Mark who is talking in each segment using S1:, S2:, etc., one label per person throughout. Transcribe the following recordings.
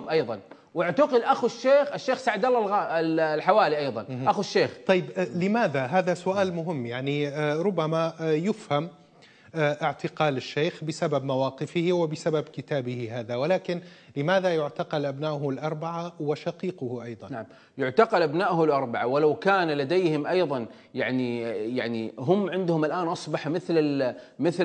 S1: أيضا، واعتقل أخو الشيخ سعد الله الحوالي أيضا أخو الشيخ.
S2: طيب لماذا؟ هذا سؤال مهم. يعني ربما يفهم اعتقال الشيخ بسبب مواقفه وبسبب كتابه هذا، ولكن لماذا يعتقل أبنائه الأربعة وشقيقه أيضا؟
S1: نعم، يعتقل أبنائه الأربعة، ولو كان لديهم أيضا يعني هم عندهم الآن أصبح مثل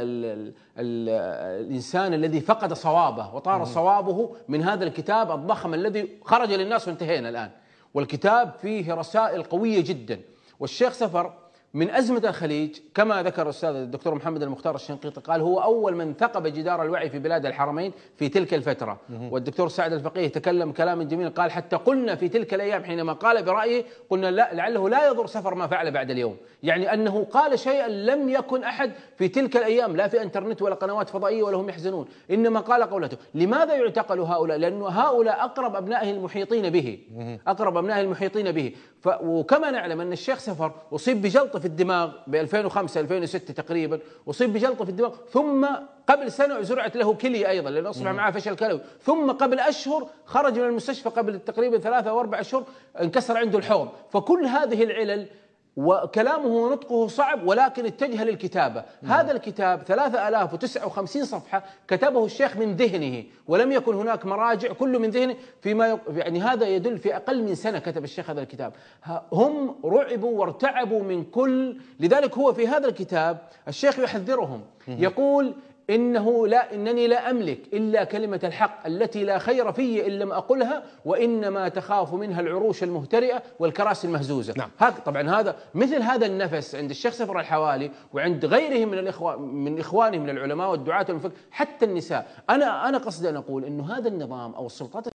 S1: الإنسان الذي فقد صوابه وطار صوابه من هذا الكتاب الضخم الذي خرج للناس وانتهينا الآن. والكتاب فيه رسائل قوية جدا. والشيخ سفر من أزمة الخليج كما ذكر الأستاذ الدكتور محمد المختار الشنقيطي، قال هو أول من ثقب جدار الوعي في بلاد الحرمين في تلك الفترة. والدكتور سعد الفقيه تكلم كلاما جميلا، قال حتى قلنا في تلك الأيام حينما قال برأيه قلنا لا لعله لا يضر سفر ما فعل بعد اليوم، يعني أنه قال شيئا لم يكن أحد في تلك الأيام لا في انترنت ولا قنوات فضائية ولا هم يحزنون، إنما قال قولته. لماذا يعتقل هؤلاء؟ لأن هؤلاء أقرب أبنائه المحيطين به، أقرب أبنائه المحيطين به. وكما نعلم أن الشيخ سفر أصيب بجلطة في الدماغ ب 2005 2006 تقريبا، أصيب بجلطة في الدماغ، ثم قبل سنة زرعت له كلية أيضا لأنه أصبح معه فشل كلوي، ثم قبل أشهر خرج من المستشفى قبل تقريبا 3 أو 4 أشهر انكسر عنده الحوض. فكل هذه العلل وكلامه ونطقه صعب، ولكن اتجه للكتابة. هذا الكتاب 3059 صفحة كتبه الشيخ من ذهنه، ولم يكن هناك مراجع، كله من ذهنه يعني هذا يدل في أقل من سنة كتب الشيخ هذا الكتاب. هم رعبوا وارتعبوا من كل، لذلك هو في هذا الكتاب الشيخ يحذرهم، يقول إنني لا أملك إلا كلمة الحق التي لا خير في إن لم أقلها، وإنما تخاف منها العروش المهترئة والكراسي المهزوزة.
S2: نعم.
S1: طبعا هذا مثل هذا النفس عند الشيخ سفر الحوالي وعند غيره من إخوانه من العلماء والدعاة والمفكرين حتى النساء. أنا قصدي أن أقول إنه هذا النظام أو السلطات